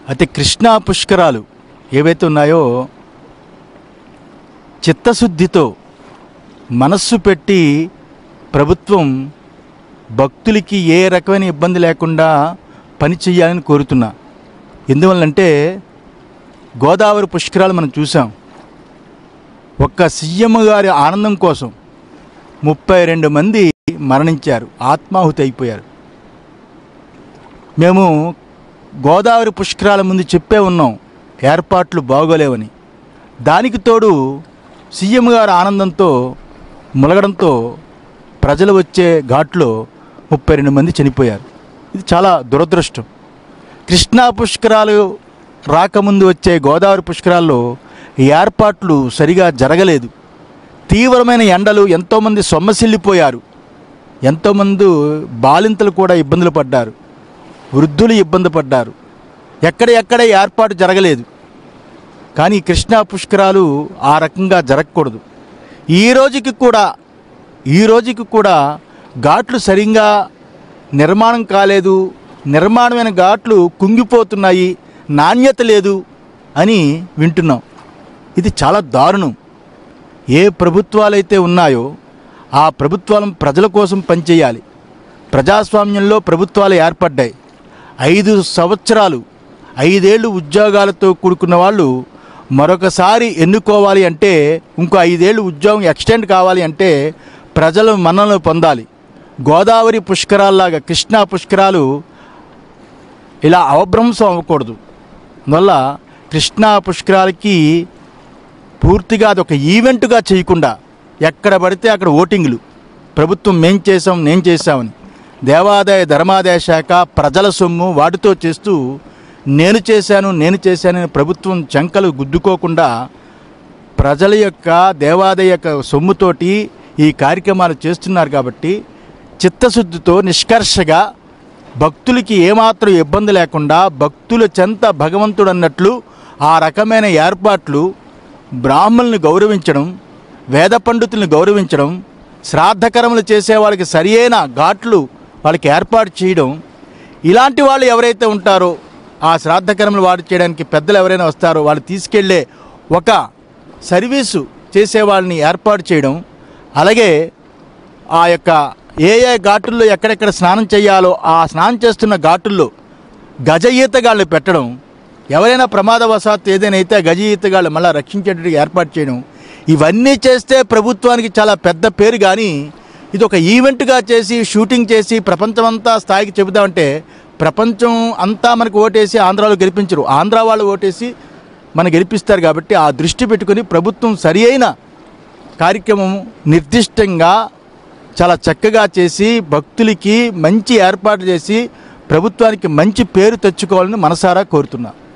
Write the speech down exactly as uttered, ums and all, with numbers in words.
అయితే కృష్ణా పుష్కరాలు ఏవైతే ఉన్నాయో చిత్తశుద్ధితో మనస్సు పెట్టి ప్రభుత్వం భక్తులకి ఏ రకమైన ఇబ్బంది లేకుండా పని చేయాలని కోరుతున్నా. ఎందువల్లంటే గోదావరి పుష్కరాలు మనం చూసాం. ఒక్క సీఎం గారి ఆనందం కోసం ముప్పై రెండు మంది మరణించారు, ఆత్మాహుతి అయిపోయారు. మేము గోదావరి పుష్కరాల ముందు చెప్పే ఉన్నాం ఏర్పాట్లు బాగోలేవని. దానికి తోడు సీఎం గారు ఆనందంతో ములగడంతో ప్రజలు వచ్చే ఘాట్లో ముప్పై రెండు మంది చనిపోయారు. ఇది చాలా దురదృష్టం. కృష్ణా పుష్కరాలు రాకముందు వచ్చే గోదావరి పుష్కరాల్లో ఏర్పాట్లు సరిగా జరగలేదు. తీవ్రమైన ఎండలు, ఎంతోమంది సొమ్మసిల్లిపోయారు. ఎంతోమంది బాలింతలు కూడా ఇబ్బందులు పడ్డారు, వృద్ధులు ఇబ్బంది పడ్డారు. ఎక్కడ ఎక్కడ ఏర్పాటు జరగలేదు. కానీ కృష్ణా పుష్కరాలు ఆ రకంగా జరగకూడదు. ఈ రోజుకి కూడా ఈ రోజుకి కూడా ఘాట్లు సరిగ్గా నిర్మాణం కాలేదు. నిర్మాణమైన ఘాట్లు కుంగిపోతున్నాయి, నాణ్యత లేదు అని వింటున్నాం. ఇది చాలా దారుణం. ఏ ప్రభుత్వాలైతే ఉన్నాయో ఆ ప్రభుత్వాలను ప్రజల కోసం పనిచేయాలి. ప్రజాస్వామ్యంలో ప్రభుత్వాలు ఏర్పడ్డాయి. ఐదు సంవత్సరాలు ఐదేళ్ళు ఉద్యోగాలతో కూడుకున్న వాళ్ళు మరొకసారి ఎన్నుకోవాలి అంటే, ఇంకో ఐదేళ్ళు ఉద్యోగం ఎక్స్టెండ్ కావాలి అంటే ప్రజలు మన్ననలు పొందాలి. గోదావరి పుష్కరాల్లాగా కృష్ణా పుష్కరాలు ఇలా అవభ్రంశం అవ్వకూడదు. అందువల్ల కృష్ణా పుష్కరాలకి పూర్తిగా అదొక ఈవెంట్గా చేయకుండా ఎక్కడ పడితే అక్కడ ఓటింగ్లు, ప్రభుత్వం మేం చేసాం నేను చేశామని, దేవాదాయ ధర్మాదాయ శాఖ ప్రజల సొమ్ము వాటితో చేస్తూ నేను చేశాను నేను చేశానని ప్రభుత్వం చంకలు గుద్దుకోకుండా ప్రజల యొక్క దేవాదాయ యొక్క సొమ్ముతోటి ఈ కార్యక్రమాలు చేస్తున్నారు. కాబట్టి చిత్తశుద్ధితో నిష్కర్షగా భక్తులకి ఏమాత్రం ఇబ్బంది లేకుండా భక్తుల చెంత భగవంతుడు అన్నట్లు ఆ రకమైన ఏర్పాట్లు, బ్రాహ్మణులను గౌరవించడం, వేద పండితులను గౌరవించడం, శ్రాద్ధకర్మలు చేసే వాళ్ళకి సరియైన ఘాట్లు వాళ్ళకి ఏర్పాటు చేయడం, ఇలాంటి వాళ్ళు ఎవరైతే ఉంటారో ఆ శ్రాద్ధకర్మలు వాడు చేయడానికి పెద్దలు ఎవరైనా వస్తారో వాళ్ళు తీసుకెళ్లే ఒక సర్వీసు చేసే వాళ్ళని ఏర్పాటు చేయడం, అలాగే ఆ యొక్క ఏ ఏ ఘాటుల్లో ఎక్కడెక్కడ స్నానం చేయాలో ఆ స్నానం చేస్తున్న ఘాటుల్లో గజ ఈతగాళ్ళు పెట్టడం, ఎవరైనా ప్రమాదవశాత్తు ఏదైనా అయితే గజ ఈతగాళ్ళు మళ్ళీ రక్షించేటట్టు ఏర్పాటు చేయడం, ఇవన్నీ చేస్తే ప్రభుత్వానికి చాలా పెద్ద పేరు. కానీ ఇది ఒక ఈవెంట్గా చేసి షూటింగ్ చేసి ప్రపంచమంతా స్థాయికి చెబుతామంటే ప్రపంచం అంతా మనకు ఓటేసి ఆంధ్రాలో గెలిపించరు, ఆంధ్ర వాళ్ళు ఓటేసి మనం గెలిపిస్తారు. కాబట్టి ఆ దృష్టి పెట్టుకొని ప్రభుత్వం సరి అయిన కార్యక్రమం నిర్దిష్టంగా చాలా చక్కగా చేసి భక్తులకి మంచి ఏర్పాటు చేసి ప్రభుత్వానికి మంచి పేరు తెచ్చుకోవాలని మనసారా కోరుతున్నా.